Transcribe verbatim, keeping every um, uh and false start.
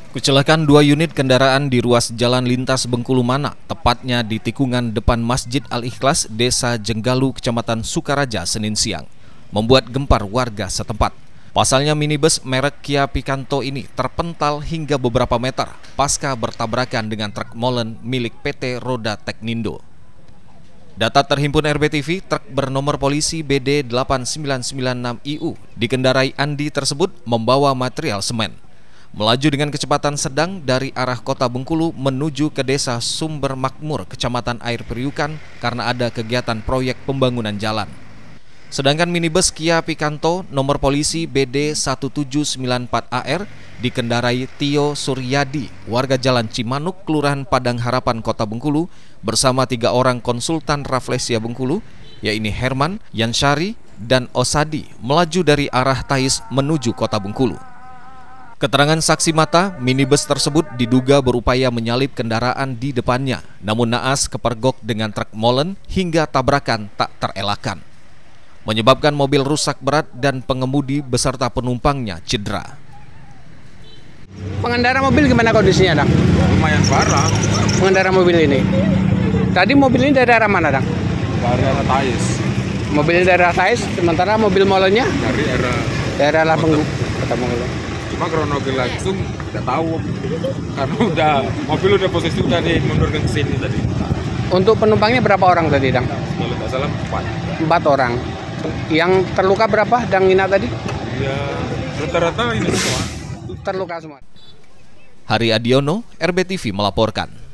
Kecelakaan dua unit kendaraan di ruas jalan lintas Bengkulu Mana, tepatnya di tikungan depan Masjid Al-Ikhlas, Desa Jenggalu, Kecamatan Sukaraja, Senin siang, membuat gempar warga setempat. Pasalnya minibus merek Kia Picanto ini terpental hingga beberapa meter pasca bertabrakan dengan truk molen milik P T Roda Teknindo. Data terhimpun R B T V, truk bernomor polisi B D delapan sembilan sembilan enam I U dikendarai Andi tersebut membawa material semen. Melaju dengan kecepatan sedang dari arah kota Bengkulu menuju ke desa Sumber Makmur, Kecamatan Air Periukan karena ada kegiatan proyek pembangunan jalan. Sedangkan minibus Kia Picanto nomor polisi B D satu tujuh sembilan empat A R dikendarai Tio Suryadi, warga Jalan Cimanuk, Kelurahan Padang Harapan, Kota Bengkulu, bersama tiga orang konsultan Rafflesia Bengkulu, yaitu Herman, Yansyari, dan Osadi, melaju dari arah Tais menuju Kota Bengkulu. Keterangan saksi mata, minibus tersebut diduga berupaya menyalip kendaraan di depannya, namun naas kepergok dengan truk molen hingga tabrakan tak terelakkan, menyebabkan mobil rusak berat dan pengemudi beserta penumpangnya cedera. Pengendara mobil gimana kondisinya, Dang? Lumayan parah. Pengendara mobil ini. Tadi mobil ini dari arah mana, Dang? Dari arah Tais. Mobil ini dari arah Tais, sementara mobil molennya Dari arah dari arah Bengkulu. Kota Bengkulu. Cuma kronologi langsung nggak tahu karena udah mobil udah posisi udah dimundurkan ke sini tadi. Untuk penumpangnya berapa orang tadi, Dang? Kalau nggak salah empat. Empat orang. Yang terluka berapa, Dang Ina tadi? Ya rata-rata ini semua. Terluka semua. Hari Adiono, R B T V melaporkan.